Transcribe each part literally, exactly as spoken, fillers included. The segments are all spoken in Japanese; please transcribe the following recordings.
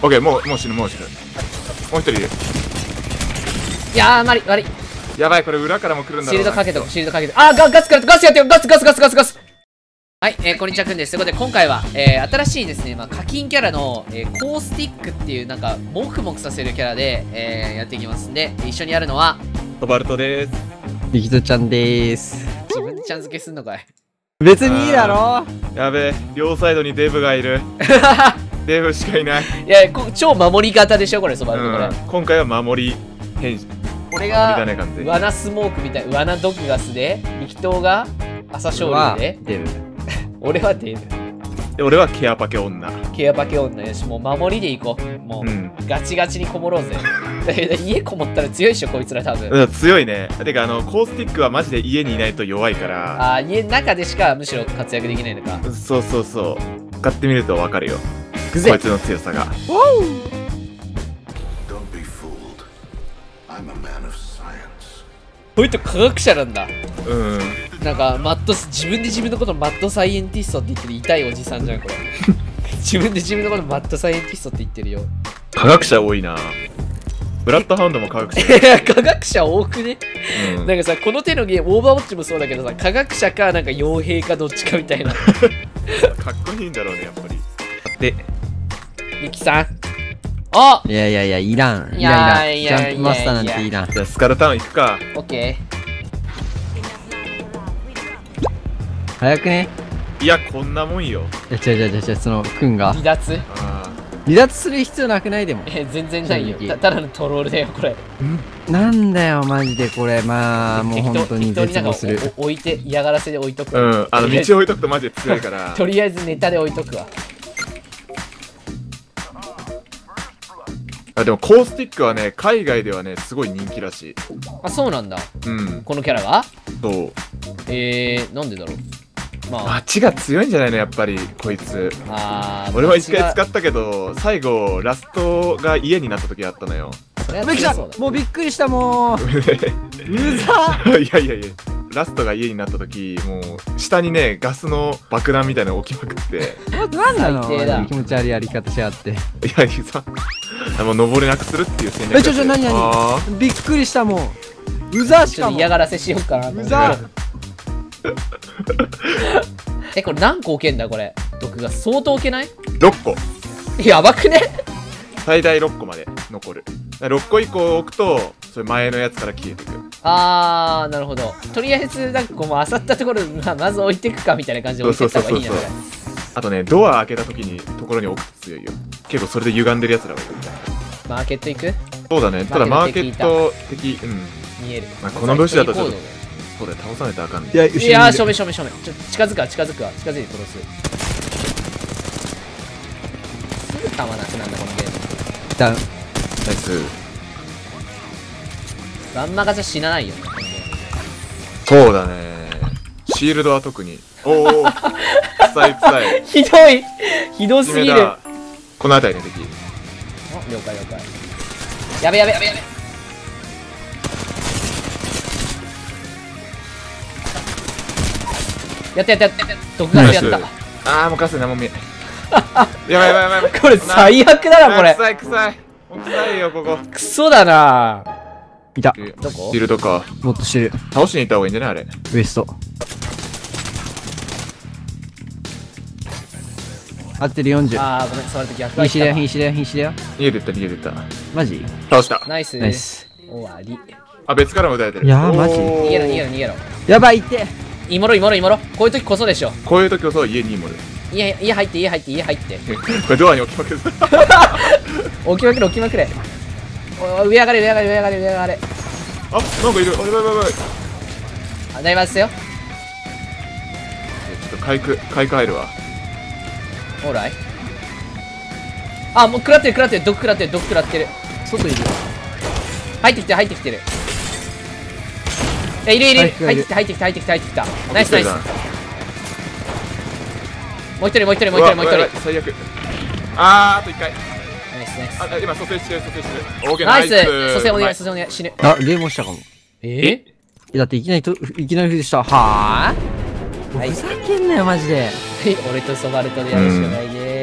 オッケー、もうもう死ぬもう死ぬ。もう一人いる。 いやー、悪い悪い。 やばい、これ裏からも来るんだろうな。 シールドかけとく、シールドかけとく。あー、ガガスからガスやってよ、ガスガスガスガスガス。はい、えー、こんにちは、くんです。ということで、今回は、えー、新しいですね、まあ、課金キャラの、えー、コースティックっていう、なんか、モクモクさせるキャラで、えー、やっていきますんで、一緒にやるのは、 トバルトでーす。 ビキトちゃんでーす。 自分でちゃん付けすんのかい。 別にいいだろ。 やべえ、両サイドにデブがいる。デブしかいない。 いや、こ超守り型でしょ、これ、そばるとこれ。 うん、今回は守り変身。 俺が、 守りだね、完全に。 罠スモークみたい、罠ドクガスで、力投が朝青龍で、 デブ。 俺はデブ。 で、俺はケアパケ女。 ケアパケ女よし、もう守りでいこう。もう、うん、ガチガチにこもろうぜ。家こもったら強いっしょ、こいつら多分。 うん、強いね。てか、あの、コースティックはマジで家にいないと弱いから。 ああ、家の中でしかむしろ活躍できないのか。 そうそうそう。使ってみるとわかるよ。こいつの強さが。 こういった科学者なんだ。 うん。 なんか、マッド、自分で自分のことマッドサイエンティストって言ってる痛いおじさんじゃん、これ。自分で自分のことマッドサイエンティストって言ってるよ。 科学者多いな。ブラッドハウンドも科学者。 いや、科学者多くね、うん、なんかさ、この手のゲーム、オーバーウォッチもそうだけどさ、科学者か、なんか傭兵かどっちかみたいな。かっこいいんだろうね、やっぱり。で、 ミキさん。あ、 いやいやいや、いらん。いやいらん。ジャンプマスターなんていらん。 じゃあ、スカルタウン行くか。 オッケー。 早くね。 いや、こんなもんよ。 いや、違う違う違う違う、その、くんが。 離脱離脱する必要なくないでも。 え、全然ないよ。たただのトロールだよ、これ。 なんだよ、マジでこれ。まあ、もう本当に絶望する。 置いて、嫌がらせで置いとく。 うん、あの、道置いとくとマジで強いから。 とりあえずネタで置いとくわ。 あ、でもコースティックはね、海外ではね、すごい人気らしい。 あ、そうなんだ。 うん。 このキャラがそう。 えー、なんでだろう。 まあ、街が強いんじゃないの、やっぱり、こいつ。 あー、 俺は一回使ったけど、最後、ラストが家になった時あったのよ。 びっくりした。もうびっくりした、もう。うざいやいやいや。ラストが家になった時、もう、下にね、ガスの爆弾みたいなの置きまくって。 なんなの気持ち悪いやり方しやって。いや、さ、もう登れなくするっていう戦略。 え、ちょちょ、なになにびっくりしたもん。うざしかも。 嫌がらせしようかな。 うざえ、これ何個置けんだこれ。毒が相当置けない ? ろっ 個。 やばくね最大ろっこまで残る。ろっこ以降置くと、それ前のやつから消えていく。 あー、なるほど。とりあえず、なんかこう、もう漁ったところに、まあ、まず置いていくかみたいな感じで置いてった方がいいんじゃない？ あとね、ドア開けた時に、ところに置くと強いよ。結構それで歪んでるやつらがいるみたいな。 マーケット行く？ そうだね。ただマーケット的、うん。 見える。 まあ、この武士だとちょっと、そうだよ、倒さないとあかんね。 いや、いやー、正面正面正面。ちょ、近づくわ、近づくわ。近づいて殺す。すぐ弾なくなんだ、このゲーム。 ダウン。 ナイス。 ガンマガじゃ死なないよね、このゲーム。 そうだね。シールドは特に。おお。臭い臭い。 ひどいひどすぎる。 この辺りの敵。 あ、了解了解。やべやべやべやべ。やったやったやったやった。毒ガスやった。 ああ、もうガス何も見え。やばいやばいやばい。 これ最悪だな、これ。 臭い臭い。臭いよ、ここ。 クソだな。 いた。 どこ？ シールドか。 もっとしてる。 倒しに行った方がいいんじゃないあれ。 ウエスト。当てるよんじゅう。 あー、ごめん、触ると逆必死だよ、必死だよ、必死だよ。 逃げてった、逃げてった。 マジ？ 倒した。 ナイス。 ナイス。 終わり。 あ、別からも撃たれてる。 いやー、マジ？ 逃げろ、逃げろ、逃げろ。 やばいって。 イモロ、イモロ、イモロ。こういう時こそでしょ。 こういう時こそ家にイモる。 家、家入って、家入って、家入って。 これドアに置きまくる。 置きまくれ、置きまくれ。お、上上がれ、上上がれ、上上がれ、上上がれ。 あ、なんかいる。あ、やばいやばいやばい。 あ、大ますよ。 ちょっと回復、回復入るわ。 オーライ。あ、もう食らってる、食らってる、毒食らってる、毒食らってる。外いるよ。入ってきてる、入ってきてる。え、いるいる、入ってきて、入ってきて、入ってきて、入ってきた。ナイスナイス。もう一人、もう一人、もう一人、もう一人。 最悪。あー、あと一回。 ナイスナイス。 あ、今蘇生してる、蘇生してる。オーケー、 ナイス。蘇生お願い、蘇生お願い、死ぬ。 あ、ゲーム落ちたかも。 え？ だっていきなりと、いきなりフでした。はぁ？ はい。 ふざけんなよ、マジで。 はい、俺とソバルトでやるしかないです。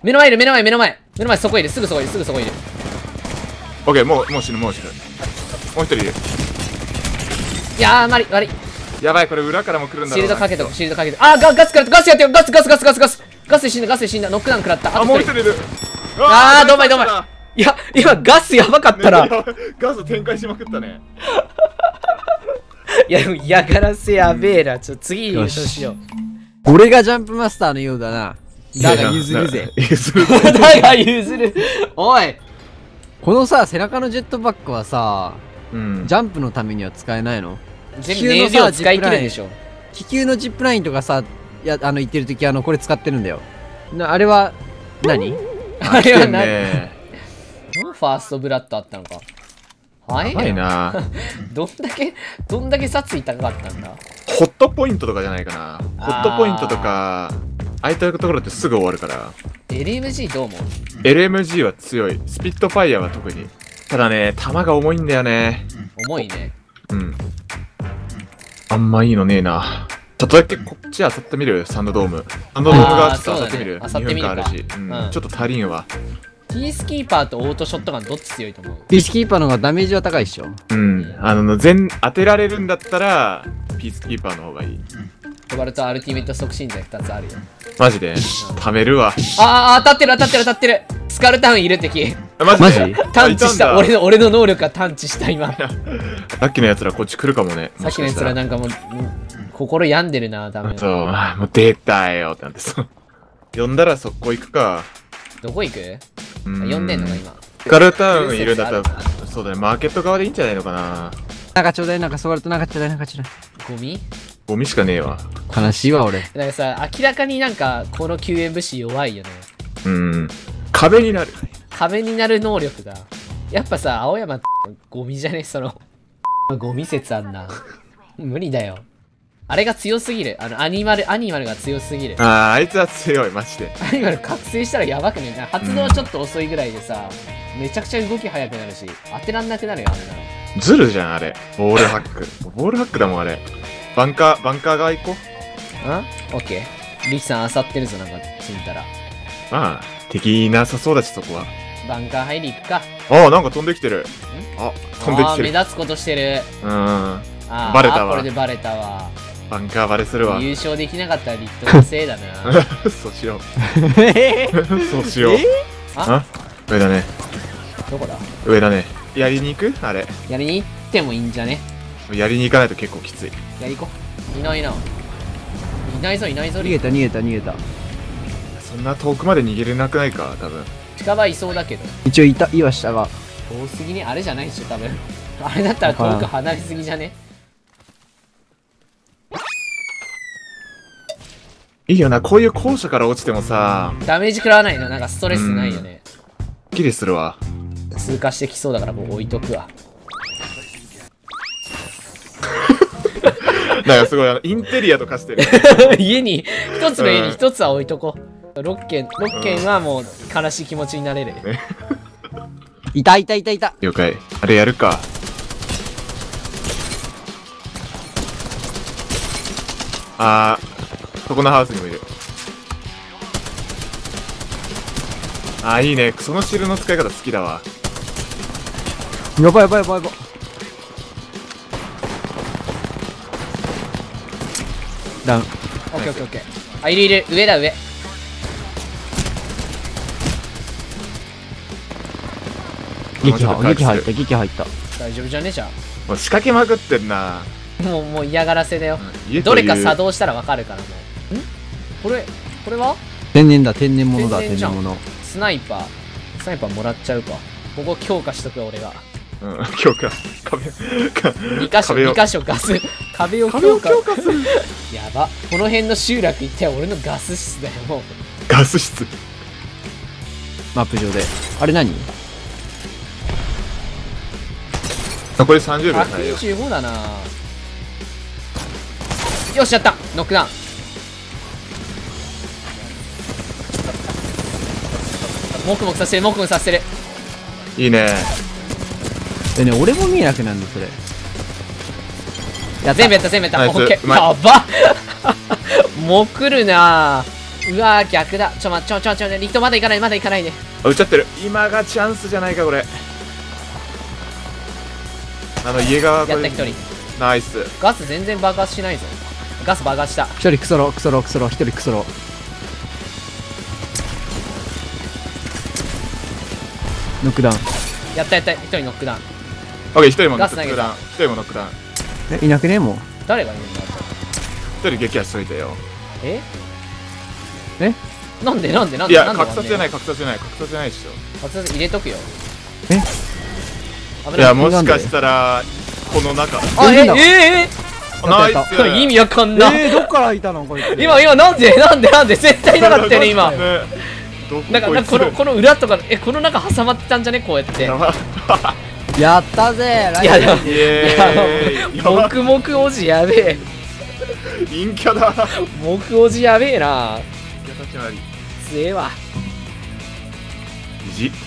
目の前いる目の前目の前目の前そこいるすぐそこいるすぐそこいる。 オッケー、もうもう死ぬもう死ぬ。もう一人いる。 いやー、悪い悪い。 やばい、これ裏からも来るんだろうな。 シールドかけとくシールドかけとく。あー、ガガスからガスやってよ。ガスガスガスガスガスガスで死んだガスで死んだ。ノックダウン食らった。 あ、もう一人いる。 あー、どんまいどんまい。いや、今ガスやばかったら、 ね、ガス展開しまくったね。 いやでも嫌がらせやべえな。ちょっと次優勝しよう。 俺がジャンプマスターのようだな。だが譲るぜ。 譲る。 だが譲る。おい、 このさ、背中のジェットバックはさ、 うん、 ジャンプのためには使えないの？ 全部燃料使い切るでしょ。 気球のジップラインとかさ、やあの行ってるときあのこれ使ってるんだよ。なあれは何？ あれは何？ ね、 ファーストブラッドあったのか。はいはいな。 どんだけどんだけ殺意高かったんだ。 ホットポイントとかじゃないかな。ホットポイントとか空いてるところってすぐ終わるから。 エルエムジー どう思う？ エルエムジー は強い。スピットファイヤーは特に。ただね、弾が重いんだよね。 重いね。 うん、あんまいいのねえな。ちょっとだけこっち当たってみる。サンドドームサンドドームがちょっと当たってみる。 あーそうだねにふんかんあるし、うんうんちょっと足りんわ。 ピースキーパーとオートショットガンどっち強いと思う？ ピースキーパーの方がダメージは高いっしょ。 うんあの全当てられるんだったらピースキーパーの方がいい。 コバルトアルティメット促進剤ふたつあるよ。 マジで貯めるわ。 ああ、当たってる当たってる当たってる。スカルタウンいる敵。 あマジでマジ探知した。 あいたんだ俺の俺の能力が探知した今。 さっきのやつらこっち来るかもね。 さっきのやつらなんかもう、もう心病んでるな、ダメ。 そう、あもう出たよってなってそう。呼んだら速攻行くか。 どこ行く？ うん呼んでんのか今。 スカルタウンいるんだった来る説あら、そうだね、マーケット側でいいんじゃないのかな。 なんかちょうだい、なんかそがれとなんかちょうだい、なんかちょうだい。 ゴミ？ ゴミしかねえわ。 悲しいわ俺。 なんかさ、明らかになんかこの救援物資弱いよね。 うん。壁になる。 壁になる能力が。やっぱさ、青山ってゴミじゃね？その、ゴミ説あんな。無理だよ。あれが強すぎる。あの、アニマル、アニマルが強すぎる。 ああ、あいつは強い、マジで。 アニマル覚醒したらやばくね？発動ちょっと遅いぐらいでさ、めちゃくちゃ動き速くなるし、当てらんなくなるよ、あんなの。 ズルじゃん、あれ。ボールハック。ボールハックだもん、あれ。バンカー、バンカー側行こう。 ん？オッケー。リキさん漁ってるぞ、なんか、死んだら。 まあ、敵いなさそうだし、そこは。 バンカー入り行くか。 ああ、なんか飛んできてる。あ、飛んであー、 きてる。 目立つことしてる。 うん。 あーバレたわあーこれでバレたわ。 バンカーバレするわ。 優勝できなかったらリットのせいだな。 そうしよえう。そうしよう。 あ、 あ上だね。 どこだ？ 上だね。やりに行くあれ。 やりに行ってもいいんじゃね？ やりに行かないと結構きつい。 やり行こう。いないな。いないぞ、いないぞ、 逃げた逃げた逃げた。 そんな遠くまで逃げれなくないか、多分。 近場いそうだけど。 一応いた、いは下が。 遠すぎにあれじゃないでしょ、多分。あれだったら遠く離れすぎじゃね？ いいよな、こういう高所から落ちてもさ、 ダメージ食らわないの、なんかストレスないよね。 すっきりするわ。 通過してきそうだからもう置いとくわ。 なんかすごいあのインテリアと化してる。 家に、一つの家に一つは置いとこう。ろっけん、ろっけんはもう悲しい気持ちになれる。 いたいたいたいた。 了解。あれやるか。あー、そこのハウスにもいる。あー、いいね。その汁の使い方好きだわ。 やばいやばいやばいやばい。ダウン。 オッケーオッケーオッケー。あ、いるいる。上だ、上。 撃破、撃破入った、撃破入った。 大丈夫じゃねえじゃん。 もう仕掛けまくってんな。 もう、もう嫌がらせだよ。 家というどれか作動したらわかるからもう。んこれ、これは天然だ、天然物だ、 天然じゃん天然物。 スナイパー。スナイパーもらっちゃうか。ここ強化しとくよ、俺が。 うん、強化。壁、かに箇所、 壁をに箇所ガス。壁を壁を強化。 強化する。 やば。この辺の集落行ったら俺のガス室だよ、もう。 ガス室。 マップ上で。あれ何？ 残りさんじゅうびょう耐えよう。 ひゃくにじゅうごだな。よし、やった。ノックダウン。もくもくさせてる、もくもくさせてる。 いいね。 えね、俺も見えなくなるの、それ。やった全部やった、全部やった。 ナイスオッケー。 うまいやば。もくるな。 うわー逆だ。ちょまちょちょちょリクトまだ行かないまだ行かないで。 あ、撃っちゃってる。今がチャンスじゃないかこれ。あの家側これやった一人。 ナイス。 ガス全然爆発しないぞ。ガス爆発した。 一人クソロクソロクソロ、一人クソロ。ノックダウン。 やったやった一人ノックダウン。 オッケー、一人もノックガス投げたダウン。一人もノックダウン。 え、いなくねもう。 誰がいるんだ。 一人撃破しといてよ。 ええなんでなんでなんいや、 でなんで格殺じゃない、格殺じゃない、格殺じゃないでしょ。 格殺入れとくよ。 え危ない。 いや、もしかしたらこの中。 あ、えいるんだええナイやっス。 意味わかんな。 えー、どっからいたのこいつ。 今今なんでなんでなんで絶対いなかったよね今。 ねどこなんかなんかこのこの裏とかえこの中挟まってたんじゃねこうやって。 やばやったぜライいやでもイエーイ。やば黙々おじやべえ。 陰キャだ。 黙おじやべえな。 陰キャ立ち回り。 強えわ。 じ